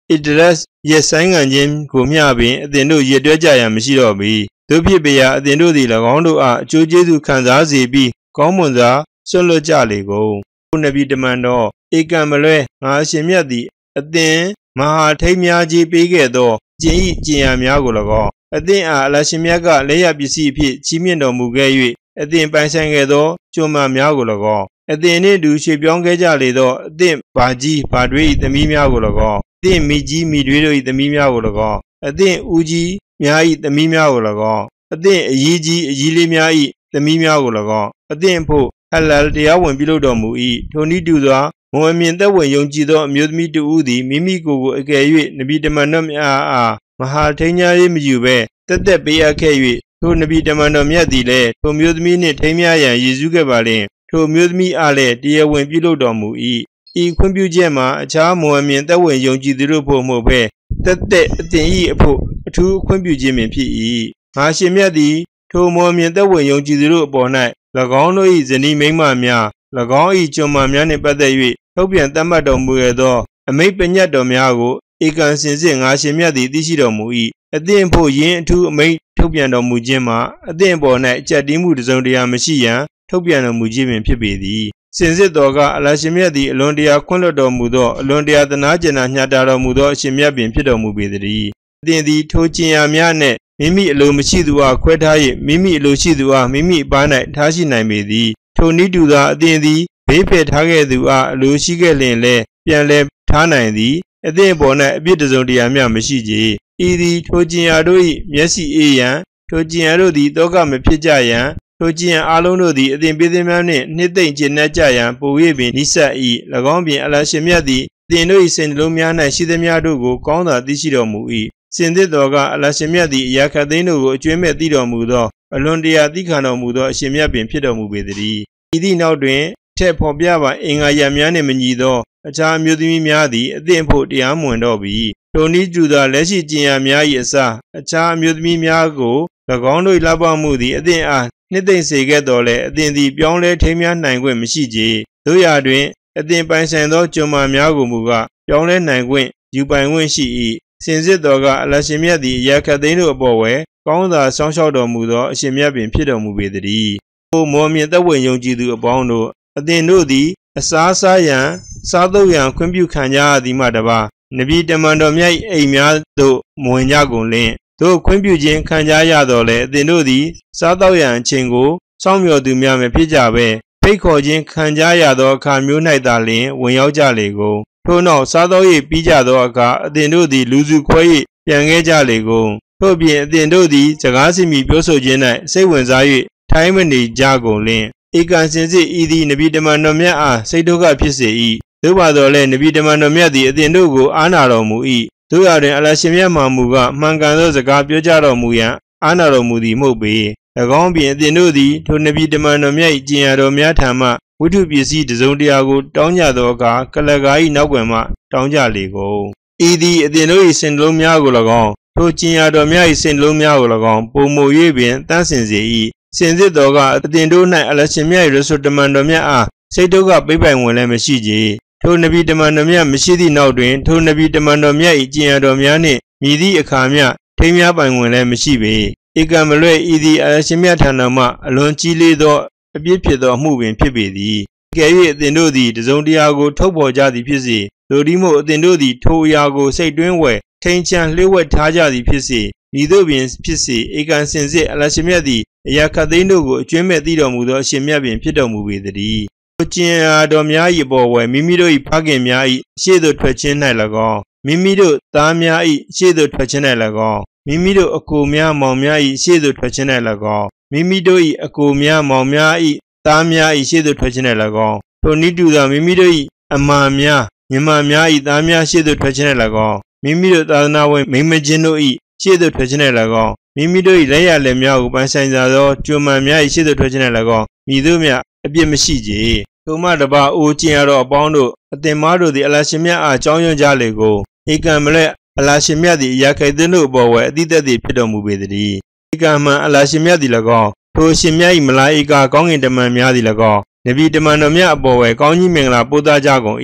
Idris ရဲ့ဆိုင်ငံချင်းကိုမျှပင်အသင်တို့ရည်တွဲကြရန်မရှိတော့ပေတို့ဖြစ်ပေရာအသင်တို့သည်၎င်းတို့အားအကျိုးကျေးဇူးခံစားစေပြီးကောင်းမွန်စွာဆွလွတ်ကြလေကုန်ဘုနဗီတမန်တော်ဧကံမလွဲငါအရှင်မြတ်သည်အသင်မဟာထိတ်များကြီးပေးခဲ့သောကျင့်ဤကျင့်ရာများကို၎င်းအသင်အားအလရှင်မြတ်ကလက်ရပစ္စည်းအဖြစ်ချီးမြှင့်တော်မူခဲ့၍အသင်ပိုင်ဆိုင်ခဲ့သောကျွမ်းမများကို၎င်းအသင်နှင့်တူရွှေပြောင်းခဲ့ကြလေသောအသင်ဘာကြီးဘာတွေ၏သမီးများကို၎င်းအသင်မိကြီးမိတွေတို့၏သမီးများကို၎င်းအသင်ဦးကြီးများ၏သမီးများကို၎င်းအသင်အကြီးကြီးအကြီးလေးများ၏သမီးများကို၎င်းအသင်ဖို့ဟလလ်တရားဝင်ပြုလုပ်တော်မူ၏ထိုနည်းတူစွာမော်မြင်သက်ဝင်ယုံကြည်သောအမျိုးသမီးတဦးသည်မိမိကိုယ်ကိုအကယ်၍နဗီတမန်တော်မြတ်အားမဟာထိန်ညာရေးမယူဘဲတက်တက်ပေးအပ်ခဲ့၍ထိုနဗီတမန်တော်မြတ်သည်လည်းထိုမျိုးသမီးနှင့်ထိမ်းမြရန်ရည်စူးခဲ့ပါလျင်ထိုမျိုးသမီးအားလည်းတရားဝင်ပြုလုပ်တော်မူ၏ဤခွင့်ပြုချက်မှာအခြားမော်မြင်သက်ဝင်ယုံကြည်သူတို့ဖို့မဟုတ်ဘဲတက်တက်အတင်၏အဖို့အထူးခွင့်ပြုခြင်းပင်ဖြစ်၏ငါရှင်မြတ်သည်ထိုမော်မြင်သက်ဝင်ယုံကြည်သူတို့အပေါ်၌၎င်းတို့၏ဇနီးမိန်းမများ၎င်း၏ကျွန်မများနှင့်ပတ်သက်၍ထုတ်ပြန်သတ်မှတ်တော်မူရသောအမိန့်ပညတ်တော်များကိုဧကံစင်စစ်ငါရှင်မြတ်သည်သိရှိတော်မူ၏အသင်ဖို့ယင်းအထူးအမိန့်ထုတ်ပြန်တော်မူခြင်းမှာအသင်ပေါ်၌အကြက်တီးမှုတစုံတရာမရှိရန်ထုတ်ပြန်တော်မူခြင်းပင်ဖြစ်ပေသည်စင်စစ်တော်ကအလရှင်မြတ်သည်အလွန်တရာခွင့်လွှတ်တော်မူသောအလွန်တရာသနာကျင်နာညှာတာတော်မူသောအရှင်မြတ်ပင်ဖြစ်တော်မူပေသည်အသင်သည်ထိုကျင်ရာများနှင့်မိမိအလိုမရှိသူအားခွဲထား၍မိမိအလိုရှိသူအားမိမိအပား၌ထားရှိနိုင်ပေသည်ထိုနည်းတူသောအသင်သည်ဘေးဖယ်ထားခဲ့သူအားအလိုရှိခဲ့လျင်လည်းပြန်လည်ထားနိုင်သည်အသင်ပေါ်၌အပြစ်တစုံတရာမျှမရှိကြဤသည်ထိုကျင်ရာတို့၏မျက်စိအေးရန်ထိုကျင်ရာတို့သည်တောကမဖြစ်ကြရန်ထိုကျင်ရာအလုံးတို့သည်အသင်ပေးသည်များနှင့်နှစ်သိမ့်ကျင်내ကြရန်ပို၍ပင်နိစ္စ၏၎င်းပြင်အလရှင်မြတ်သည်အသင်တို့၏စိတ်နှလုံးများ၌ရှိသည်များတို့ကိုကောင်းစွာသိရှိတော်မူ၏စင်စစ်တော်ကအလရှင်မြတ်သည်အရာခတ်သိမ်းတို့ကိုအကျွမ်းမဲ့သိတော်မူသောအလွန်တရာသိခံတော်မူသောအရှင်မြတ်ပင်ဖြစ်တော်မူပေသည်ဤသည့်နောက်တွင်ထက်ဖော်ပြပါအင်္ဂါရပ်များနှင့်မညီသောအခြားအမျိုးသမီးများသည်အသင်ဖို့တရားမဝင်တော့ပြီထိုနည်းတူသောလက်ရှိကျင်ရာများ၏အစားအခြားအမျိုးသမီးများကို၎င်းတို့လှပမှုသည်အသင်အားနှစ်သိမ့်စေခဲ့တော်လဲအသင်သည်ပြောင်းလဲထိမ်းများနိုင်ခွင့်မရှိကြတို့ရာတွင်အသင်ပိုင်ဆိုင်သောကျွန်မများကိုမူကားပြောင်းလဲနိုင်ခွင့်ယူပိုင်ခွင့်ရှိ၏စင်စစ်တော်ကအလရှင်မြတ်သည်အရာခတ်သိမ်းတို့အပေါ်ဝဲကောင်းစွာစောင့်ရှောက်တော်မူသောအရှင်မြတ်ပင်ဖြစ်တော်မူပေသည်ထိုမော်မြင်သက်ဝင်ယုံကြည်သူအပေါင်းတို့အသင်တို့သည်အစားစားရန်စားသုံးရန်ခွင့်ပြုခံကြရသည်မှတပါနဗီတမန်တော်မြတ်၏အိမ်များသို့မဝင်ကြကုန်လျင်တို့ခွင့်ပြုခြင်းခံကြရတော်လဲအသင်တို့သည်စားသောက်ရန်အချိန်ကိုစောင့်မျှော်သူများမဖြစ်ကြဘဲဖိတ်ခေါ်ခြင်းခံကြရသောအခါမျိုး၌သာလျှင်ဝင်ရောက်ကြလေကုန်ထို့နောက်စားသောက်၍ပြီးကြသောအခါအသင်တို့သည်လူစုခွဲ၍ပြန်ခဲ့ကြလေကုန်ထို့ပြင်အသင်တို့သည်စကားစီမီပြောဆိုခြင်း၌စိတ်ဝင်စား၍ထိုင်းမနေကြကုန်လျင်ဧကံစင်စစ်ဤသည်နဗီတမန်တော်မြတ်အားစိတ်ဒုက္ခဖြစ်စေ၏သို့ပါတော်လည်းနဗီတမန်တော်မြတ်သည်အသင်တို့ကိုအားနာတော်မူ၏တို့ရတွင်အလရှင်မြတ်မှမူကမှန်ကန်သောစကားပြောကြတော်မူရန်အားနာတော်မူသည်မဟုတ်ပေ၎င်းပြင်အသင်တို့သည်ထိုနဗီတမန်တော်မြတ်၏ကျင့်ရတော်များထံမှဝိတုပစ္စည်းတစုံတရာကိုတောင်းကြသောအခါကလကား၏နောက်ွယ်မှတောင်းကြလေကုန်ဤသည်အသင်တို့၏စိတ်နှလုံးများကို၎င်းထိုကျင့်ရတော်များ၏စိတ်နှလုံးများကို၎င်းပုံမူ၍ပင်တန်းစင်စေ၏စင်စစ်တော်ကအသင်တို့၌အလရှင်မြတ်၏ရဆိုတမန်တော်မြတ်အားစိတ်ဒုက္ခပိပိုင်ဝင်လည်းမရှိကြထိုနဗီတမန်တော်မြတ်မရှိသည့်နောက်တွင်ထိုနဗီတမန်တော်မြတ်၏ကျင့်ရတော်များနှင့်မြည်သည့်အခါမျှထိမ်းများပိုင်ဝင်လည်းမရှိပေဧကံမလွဲဤသည်အလရှင်မြတ်ထံတော်မှအလွန်ကြီးလေးသောအပြစ်ဖြစ်သောအမှုပင်ဖြစ်ပေသည်ကဲ၍အသင်တို့သည်တစုံတရာကိုထုတ်ဖော်ကြသည်ဖြစ်စေလိုဒီမို့အသင်တို့သည်ထိုအရာကိုစိတ်တွင်းဝယ်ထိန်ချန်လျှို့ဝှက်ထားကြသည်ဖြစ်စေဤသို့ပင်ဖြစ်စေဧကံစင်စစ်အလရှင်မြတ်သည်အရာခတ်သိမ်းတို့ကိုအကျွမ်းမဲ့သိတော်မူသောအရှင်မြတ်ပင်ဖြစ်တော်မူပေသည်ကိုကျင်ရာတော်များ၏ပေါ်ဝဲမိမိတို့၏ဖခင်များ၏ရှေ့သို့ထွက်ခြင်း၌၎င်းမိမိတို့သားများ၏ရှေ့သို့ထွက်ခြင်း၌၎င်းမိမိတို့အကိုများမောင်များ၏ရှေ့သို့ထွက်ခြင်း၌၎င်းမိမိတို့၏အကိုများမောင်များ၏သားများ၏ရှေ့သို့ထွက်ခြင်း၌၎င်းထိုနည်းတူသောမိမိတို့၏အမာများညီမများ၏သားများရှေ့သို့ထွက်ခြင်း၌၎င်းမိမိတို့သာသနာဝင်မိမချင်းတို့၏ရှေ့သို့ထွက်ခြင်း၌၎င်းမိမိတို့၏လက်ရလက်များကိုပန်းဆိုင်စားသောကျွမ်းမများ၏ရှေ့သို့ထွက်ခြင်း၌၎င်းမည်သို့မျှအပြစ်မရှိကြထိုမှတပါအိုကျင်ရတော်အပေါင်းတို့အသင်မားတို့သည်အလရှင်မြတ်အားကြောင်းရွံ့ကြလေကုန်ဧကံမလဲအလရှင်မြတ်သည်အရာခိုင်သင်းတို့အပေါ်ဝဲအတိတ်သည်ဖြစ်တော်မူပေသည်ဧကံမှန်အလရှင်မြတ်သည်၎င်းထိုရှင်မြတ်၏မလာဧကာကောင်းကင်တမန်များသည်၎င်းနဗီတမန်တော်မြတ်အပေါ်ဝဲကောင်းကြီးမင်္ဂလာပို့သကြကုန်၏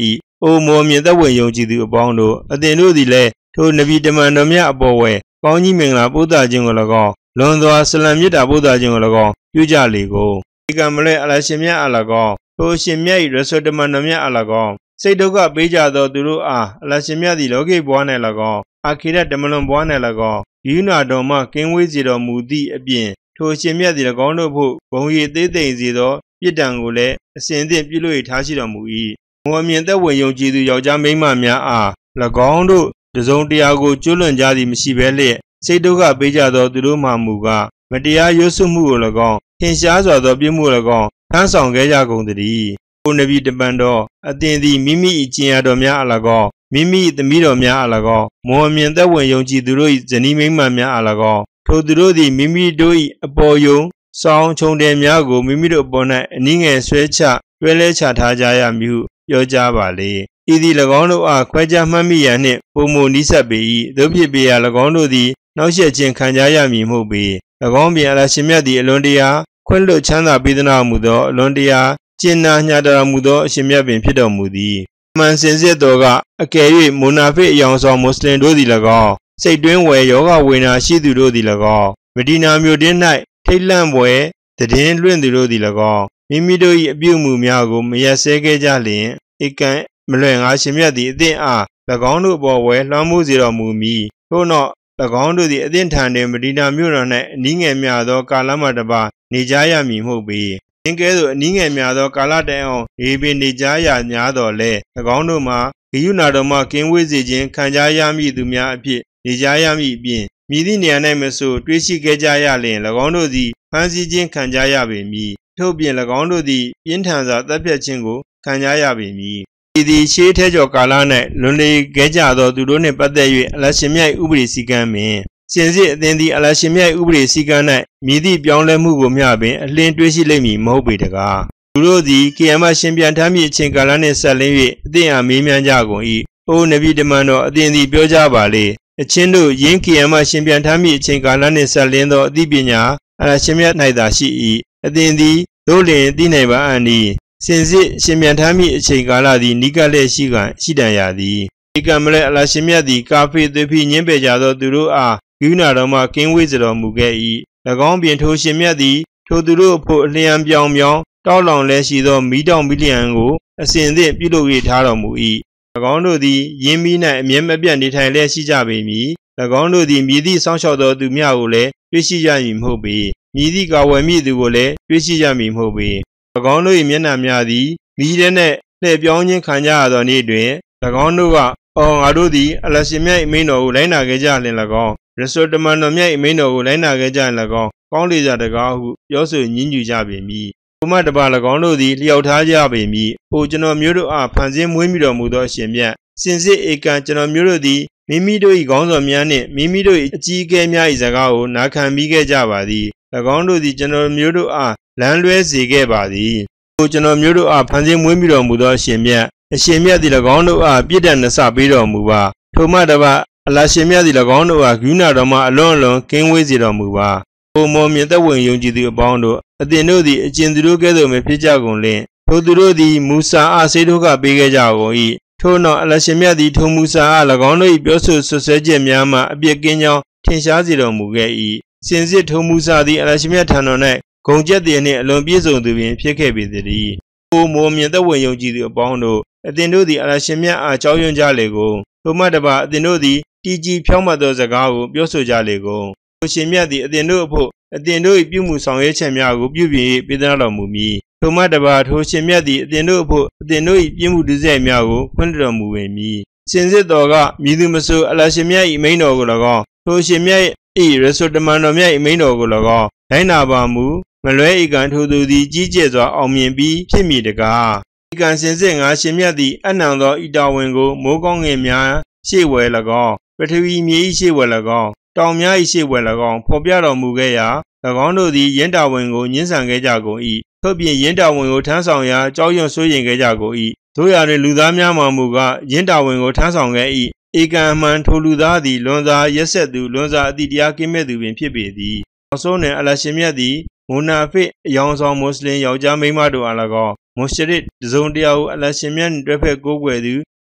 အိုမောမြင့်သက်ဝင်ယုံကြည်သူအပေါင်းတို့အသင်တို့သည်လည်းထိုနဗီတမန်တော်မြတ်အပေါ်ဝယ်ကောင်းကြီးမင်္ဂလာပို့သခြင်းကို၎င်းလွန်စွာဆလံမြတ်တာပို့သခြင်းကို၎င်းပြုကြလေကုန်ဧကံမလဲအလရှင်မြတ်အ၎င်းထိုရှင်မြတ်၏ရစောတမန်တော်မြတ်အ၎င်းစိတ်ဒုက္ခပေးကြသောသူတို့အားအလရှင်မြတ်သည်လောကီဘဝ၌၎င်းအခါရတမလွန်ဘဝ၌၎င်းယူနာတော်မှကင်းဝေးစေတော်မူသည့်အပြင်ထိုရှင်မြတ်သည်၎င်းတို့ဖို့ဘုံရည်သေးသိမ့်စေသောပြစ်ဒဏ်ကိုလည်းအစဉ်သင့်ပြုလို့ထားရှိတော်မူ၏မောမြင့်သက်ဝင်ယုံကြည်သူယောက်ျားမိန်းမများအား၎င်းတို့တစုံတရာကိုကျွလွန်ကြသည်မရှိဘဲလျက်စိတ်ဒုက္ခပေးကြသောသူတို့မှမူကားမတရားရွတ်ဆုမှုကို၎င်းထင်ရှားစွာသောပြစ်မှုကို၎င်းထမ်းဆောင်ခဲ့ကြကုန်သည်။ကိုနဗီတပန်တော်အသင်သည်မိမိ၏ကျင့်ရတော်များအ၎င်းမိမိ၏သမီးတော်များအ၎င်းမောမြင့်သက်ဝင်ယုံကြည်သူတို့၏ဇနီးမိန်းမများအ၎င်းထိုသူတို့သည်မိမိတို့၏အပေါ်ယုံဆောင်းချုံတယ်များကိုမိမိတို့အပေါ်၌အနည်းငယ်ဆွဲချတွဲလဲချထားကြရမည်ဟုပြောကြပါလေ။ဤသည်၎င်းတို့အားခွဲခြားမှတ်မိရန်နှင့်ပုံမနီးစပ်ပေ၏သို့ဖြစ်ပေရာ၎င်းတို့သည်နောက်ဆက်ခြင်းခံကြရမည်မဟုတ်ပေ၎င်းပြင်အလရှင်မြတ်သည်အလွန်တရာခွင့်လွှတ်ချမ်းသာပေးသနာမူသောအလွန်တရာကျင့်နာညှာတော်မူသောအရှင်မြတ်ပင်ဖြစ်တော်မူသည်မှန်စင်စစ်တော်ကအကယ်၍မိုနာဖစ်အယောင်ဆောင်မွတ်စလင်တို့သည်၎င်းစိတ်တွင်းဝယ်ယောဂဝေဒနာရှိသူတို့သည်၎င်းမဒီနာမြို့တွင်၌ထိတ်လန့်ပွဲတည်င်းလွင့်သူတို့သည်၎င်းမိမိတို့၏အပြုအမူများကိုမရက်စဲခဲ့ကြလျင်ဧကံမလွယ်ငါရှင်မြတ်သည်အသင်အား၎င်းတို့ပေါ်ဝဲလွှမ်းမိုးစေတော်မူမည်ထို့နောက်၎င်းတို့သည်အသင်ထံတွင်မဒီနာမြို့တော်၌အနည်းငယ်များသောကာလမှတပါနေကြရမည်မဟုတ်ပေသင်ကဲ့သို့အနည်းငယ်များသောကာလတိုင်အောင်နေပင်နေကြရများတော်လဲ၎င်းတို့မှာဂိယုနာတော်မှကင်းဝေးစေခြင်းခံကြရမည်သူများအဖြစ်နေကြရမည်အပြင်မြည်သည့်နေရာ၌မဆိုတွေးရှိခဲ့ကြရလျင်၎င်းတို့သည်ဖန်ဆီးခြင်းခံကြရပေမည်ထို့ပြင်၎င်းတို့သည်ပြင်းထန်စွာတပ်ဖြတ်ခြင်းကိုခံကြရပေမည်ဤသည်ရှေးထဲကျော်ကာလ၌လွန်လေခဲ့ကြသောသူတို့နှင့်ပတ်သက်၍အလရှင်မြတ်ဥပဒေစည်းကမ်းပင်စင်စစ်အသင်သည်အလရှင်မြတ်ဥပဒေစည်းကမ်း၌မြည်သည့်ပြောင်းလဲမှုကိုမျှပင်အလင်းတွေးရှိလိမ့်မည်မဟုတ်ပေတကားသူတို့သည်ကိယမရှင်ပြန်ထမ်းမည့်အချိန်ကာလနှင့်ဆက်လင်း၍အသင်အားမေးမြန်းကြကုန်၏အိုနဗီတမန်တော်အသင်သည်ပြောကြပါလေအချင်းတို့ယင်းကိယမရှင်ပြန်ထမ်းမည့်အချိန်ကာလနှင့်ဆက်လင်းသောအသိပညာအလရှင်မြတ်၌သာရှိ၏အသင်သည်တို့လျင်သိနိုင်ပါအံ့ဤစင်စစ်ရှင်ပြန်ထမ်းမည့်အချိန်ကာလသည်နိကလက်ရှိကရှိတန်ရသည်ဧကံမလဲအလရှင်မြတ်သည်ကာဖေသွေဖိညင်းပယ်ကြသောသူတို့အားယူနာတော်မှကင်းဝေးစေတော်မူခဲ့၏၎င်းပြင်ထိုရှင်မြတ်သည်ထိုသူတို့အဖို့အလျံပြောင်ပြောင်တောက်လောင်လဲရှိသောမီးတောင်မီလျံကိုအစဉ်သင့်ပြုလုပ်ရထားတော်မူ၏၎င်းတို့သည်ယင်းမီး၌အမြဲမပြတ်နေထိုင်လျက်ရှိကြပေမည်၎င်းတို့သည်မြည်သည့်စောင့်ရှောက်သောသူများကိုလည်းတွေ့ရှိကြမည်မဟုတ်ပေမြည်သည့်ကာဝယ်မည့်သူကိုလည်းတွေ့ရှိကြမည်မဟုတ်ပေ၎င်းတို့၏မျက်နှာများသည်မိထဲနှင့်လှည့်ပြောင်းခြင်းခံကြရသောနေ့တွင်၎င်းတို့ကအော်ငါတို့သည်အလရှင်မြတ်၏မိန့်တော်ကိုလိုက်နာခဲ့ကြလျင်၎င်းရစောတမန်တော်မြတ်၏မိန့်တော်ကိုလိုက်နာခဲ့ကြလျင်၎င်းကောင်းလေကြတကားဟုပြောဆိုညဉ်းညူကြပေမည်ထိုမှတပါ၎င်းတို့သည်လျှောက်ထားကြပေမည်အိုကျွန်တော်မျိုးတို့အားဖန်ဆင်းမွေးမိတော်မူသောအရှင်မြတ်စင်စစ်ဧကံကျွန်တော်မျိုးတို့သည်မိမိတို့၏ခေါင်းဆောင်များနှင့်မိမိတို့၏အကြီးအကဲများ၏စကားကိုနာခံမိခဲ့ကြပါသည်၎င်းတို့သည်ကျွန်တော်မျိုးတို့အားလမ်းလွဲစေခဲ့ပါသည်ိုကျွန်တော်မျိုးတို့အားဖန်ဆင်းမွေးမိတော်မူသောအရှင်မြတ်အရှင်မြတ်သည်၎င်းတို့အားပြည့်တတ်နှစပေးတော်မူပါထိုမှတပါအလရှင်မြတ်သည်၎င်းတို့အားဂုဏတော်မှအလွန်အလွန်ကင်းဝေးစေတော်မူပါဘုံမောမြင့်သက်ဝင်ယုံကြည်သူအပေါင်းတို့အသင်တို့သည်အကျဉ်သူတို့ကဲ့သို့မဖြစ်ကြကုန်လင်ထိုသူတို့သည်မူစာအားစေဒုက္ခပေးခဲ့ကြကုန်၏ထို့နောက်အလရှင်မြတ်သည်ထိုမူစာအား၎င်းတို့၏ပြောဆိုဆွဆွဲချက်များမှအပြစ်ကင်းကြောင်းထင်ရှားစေတော်မူခဲ့၏စင်စစ်ထိုမူစာသည်အလရှင်မြတ်ထံတော်၌ဂုံကျက်သည်နှင့်အလွန်ပြည့်စုံသူပင်ဖြစ်ခဲ့ပေသည်။အိုမောမြင့်သက်ဝင်ယုံကြည်သူအပေါင်းတို့အသင်တို့သည်အလရှင်မြတ်အားကြောက်ရွံ့ကြလေကုန်ထိုမှတပါအသင်တို့သည်တည်ကြည်ဖြောင့်မတ်သောစကားကိုပြောဆိုကြလေကုန်ထိုရှင်မြတ်သည်အသင်တို့အဖို့အသင်တို့၏ပြုမှုဆောင်ရွက်ချက်များကိုပြုပြင်၍ပေးသနာတော်မူမည်ထိုမှတပါထိုရှင်မြတ်သည်အသင်တို့အဖို့အသင်တို့၏ပြည့်မှုဒုစရိုက်များကိုခွင့်တော်မူပေမည်စင်စစ်တော်ကမြည်သူမဆိုအလရှင်မြတ်၏မိန့်တော်ကို၎င်းထိုရှင်မြတ်၏ရစောတမန်တော်မြတ်၏မိန့်တော်ကို၎င်းလိုက်နာပါမူမလွဲဧကံထိုသူသည်ကြီးကျယ်စွာအောင်မြင်ပြီးဖြစ်မည်တကားဧကံစင်စစ်ငါရှင်မြတ်သည်အနံသောဤတာဝန်ကိုမိုးကောင်းငင်များရှေ့ဝဲ၎င်းပထဝီမြေ၏ရှေ့ဝဲ၎င်းတောင်များ၏ရှေ့ဝဲ၎င်းဖော်ပြတော်မူခဲ့ရာ၎င်းတို့သည်ယင်းတာဝန်ကိုညှင်းဆန်ခဲ့ကြကုန်၏ထို့ပြင်ယင်းတာဝန်ကိုထမ်းဆောင်ရာကြောက်ရွံ့စိုးရိမ်ခဲ့ကြကုန်၏တို့ရာတွင်လူသားများမှမူကားယင်းတာဝန်ကိုထမ်းဆောင်ခဲ့၏ဧကံမှန်ထိုလူသားသည်လွန်စွာရက်ဆက်သူလွန်စွာအတိတရားကင်းမဲ့သူပင်ဖြစ်ပေသည်နောက်ဆုံးတွင်အလရှင်မြတ်သည်မိုနာဖစ်အယောင်ဆောင်မွတ်စလင်ယောက်ျားမိန်းမတို့အား၎င်းမွတ်ရှရစ်တစုံတရာကိုအလရှင်မြတ်တွဲဖက်ကိုးကွယ်သူ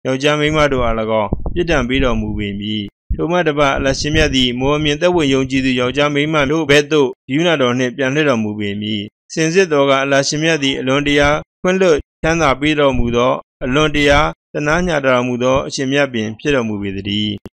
ယောက်ျားမိန်းမတို့အား၎င်းပြစ်ဒဏ်ပေးတော်မူပေမည်ထိုမှတပါအလရှင်မြတ်သည်မောမြင်သက်ဝင်ယုံကြည်သူယောက်ျားမိန်းမတို့ဘက်သို့ဂိယူဏတော်နှင့်ပြန်လှည့်တော်မူပေမည်စင်စစ်တော်ကအလရှင်မြတ်သည်အလွန်တရာခွင့်လွှတ်ချမ်းသာပေးတော်မူသောအလွန်တရာသနာညှာတော်မူသောအရှင်မြတ်ပင်ဖြစ်တော်မူပေသတည်း